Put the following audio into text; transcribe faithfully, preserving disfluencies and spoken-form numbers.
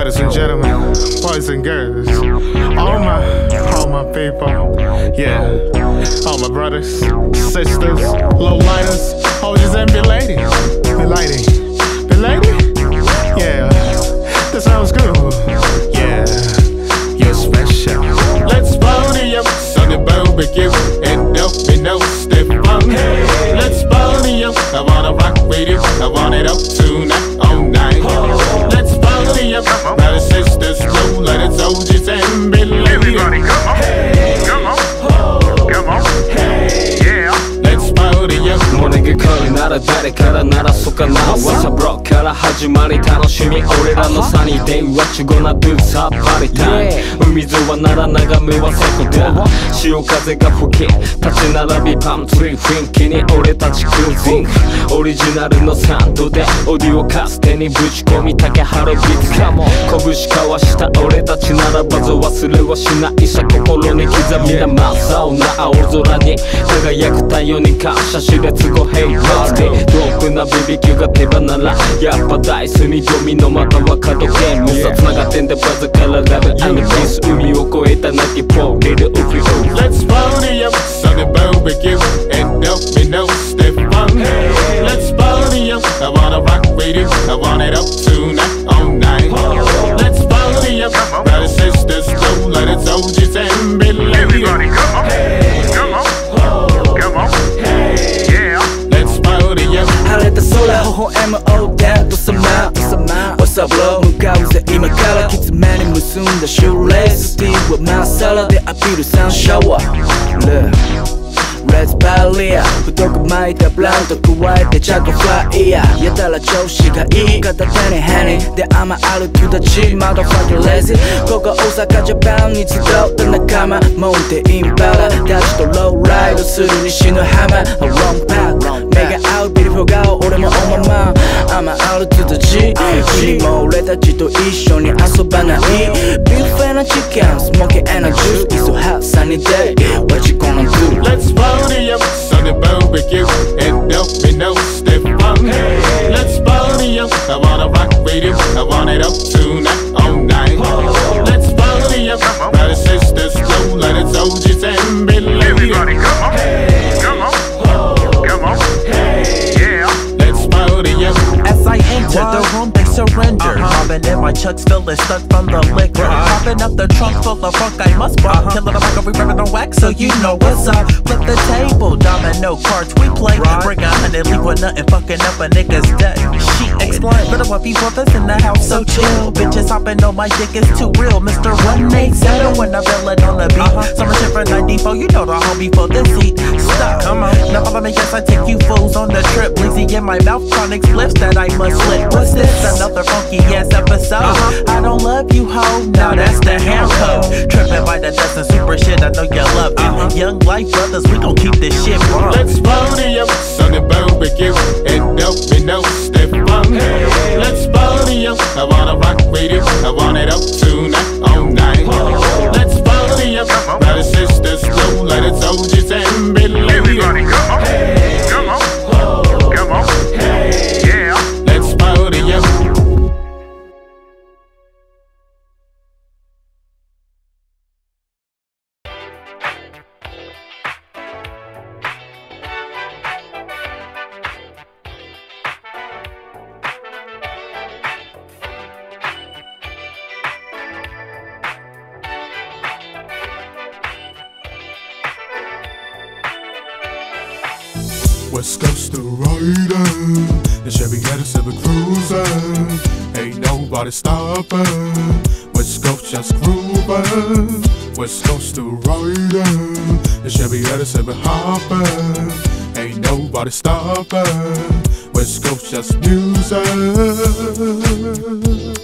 Ladies and gentlemen, boys and girls, all my, all my people, yeah, all my brothers, sisters, lowriders, O Gs and B-ladies, B-lady, B-lady, yeah, that sounds good, yeah, you're special. Let's party up, Sunday barbecue, and dominoez, step on. Hey. Let's party up, I wanna rock with you, I want it up tonight, all night. Oh. Let's party up, brothers, sisters, lowriders, O Gs and B-ladies. Everybody, come on, hey. Come on, oh. Come on, hey, yeah. Let's party up. Moorning Callなら誰から鳴らそうかな。朝ブロックから始まり楽しみ。俺らのサニーデイはチュゴなドゥさっぱりタイム。海沿いはなら眺めはセコだ。潮風が吹き立ち並びパンツリー雰囲気に俺たちクルージング。オリジナルのサウンドでオーディオカステにぶち込み竹原ビーツかも。拳交わした俺たちならばぞ忘れはしないさ。心に刻みな真っ青な青空に輝く太陽に感謝しレッツゴーヘイバーディー。遠くなビビキューが手羽ならやっぱダイスにドミノまたはカードゲームさ繋がってんだブラザーからラベル&ピース海を越えたナティポーリルウフィウフ Let's party up, Sunday barbecue, and dominoez, step on. Hey. Let's party up, I wanna rock with you, I want it up tonight, all night. Oh. Let's party up, brothers, sisters, lowriders, O Gs and B-ladies. Everybody, come on, hey. Come on, oh. Come on, hey, yeah. Let's party up. 晴れた空微笑むオーデンとさまWhat's up, bro? 向かうぜ今からきつめに結んだシューレーススティーブはまっさらでアピールサンシャワーレッツバリア太く巻いたブランド加えてチャコフライヤーやたら調子がいい片手にヘニーで甘あるトゥダチマドファキレーズここ大阪ジャパンに集った仲間モンテインバラダチとローライドする西の浜ロンパック目が合うビリフォー顔俺もおまま甘あるトゥダチ君も俺たちと一緒に遊ばないビュッフェなチキンスモーキーエナジュース It's so hot sunny day What you gonna do? Let's party up, Sunday barbecue, and dominoez, step on. Hey. Let's party up, I wanna rock with you, I want it up tonight, all night. Oh. Let's party up, brothers, sisters, lowriders, O Gs and B-ladies. Everybody, come on, hey. Come on, oh. Come on, hey, yeah. Let's party up. As I enter the room, they surrender. Robin and my chucks feeling stuck from the liquor. Popping up the trunk full of funk, I must rock. Killing the mic, we ripping on wax, so you know what's up. Flip the table, domino cards we play. Bring a hundred, leave with nothing, fucking up a nigga's day. She explained, little what people that's in the house, so chill. Bitches hopping on my dick, it's too real. Mister one eight seven when I feel it on the beat. Summer shit for ninety-four, you know the homie for this heat. Stop, come on. Now follow me, yes, I take you fools on the trip. Lazy in my mouth, chronic spliffs that I must slip. What's this? Another funky ass episode. Uh-huh. I don't love you, ho. Now that's the hair code. Tripping by the dozen super shit, I know you love it. Uh-huh. Young life brothers, we gon' keep this shit wrong. Let's party up, Sunday barbecue, and dominoez, step on. Hey. Let's party up, I wanna rock with you, I want it up tonight, all night. Oh. Let's party up, brothers, sisters, lowriders, O Gs and B-ladies. Everybody, come on, hey. Come on, oh. Come on, hey, yeah. Let's party up. West Coast to rider, the Chevy got us every cruiser. Ain't nobody stopping. West Coast just grooving. West Coast to rider, the Chevy got us every hopping. Ain't nobody stopping. West Coast just music.